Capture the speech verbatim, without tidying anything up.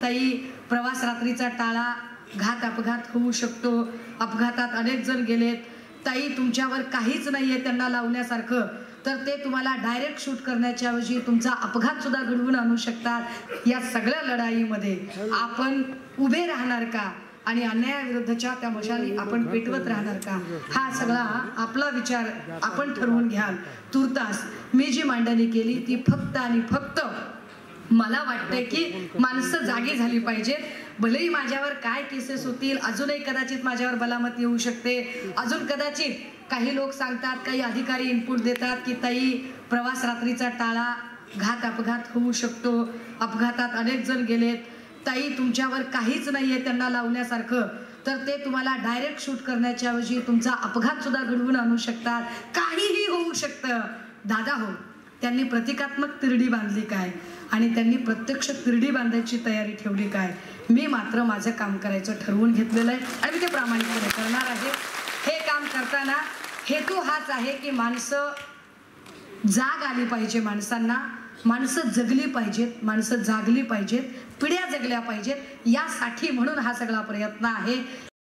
ताई प्रवास रात्रीचा टाळा, घात अपघात होऊ शकतो, अपघातात अनेक जण गेलेत, ताई तुमच्यावर काहीच नाहीये त्यांना लावण्यासारखं, तर ते तुम्हाला डायरेक्ट शूट करण्याच्या ऐवजी तुमचा अपघात सुद्धा घडवून आणू शकतात। या सगळ्या लढाईमध्ये आपण उभे राहणार का आणि अन्यायाविरुद्धच्या त्या मशाली आपण पेटवत राहणार का, हा सगळा आपला विचार आपण ठरवून घ्याल। तुर्तास मी जी मांडणी केली ती फक्त आणि फक्त मला वाटते की माणसं जागी झाली पाहिजेत। भलेही माझ्यावर काय केसेस होतील, अजूनही कदाचित माझ्यावर बलामत येऊ शकते, अजून कदाचित काही लोक सांगतात, काही अधिकारी इनपुट देतात की ताई प्रवास रात्रीचा टाळा, घात अपघात होऊ शकतो, अपघातात अनेक जण गेलेत, ताई तुमच्यावर काहीच नाहीये त्यांना लावण्यासारखं, तर ते तुम्हाला डायरेक्ट शूट करण्याच्या ऐवजी तुमचा अपघात सुद्धा घडवून आणू शकतात। काहीही होऊ शकतं दादा हो, त्यांनी प्रतिकात्मक तिरडी बांधली काय आणि त्यांनी प्रत्यक्ष तिरडी बांधायची तयारी ठेवली काय। मी मात्र माझं काम करायचं ठरवून घेतलेलं आहे आणि मी ते प्रामाणिकपणे करणार आहे। हे काम करताना हेतू हाच आहे की माणसं जाग आली पाहिजे, माणसांना माणसं जगली पाहिजेत, माणसं जागली पाहिजेत, पिढ्या जगल्या पाहिजेत, यासाठी म्हणून हा सगळा प्रयत्न आहे।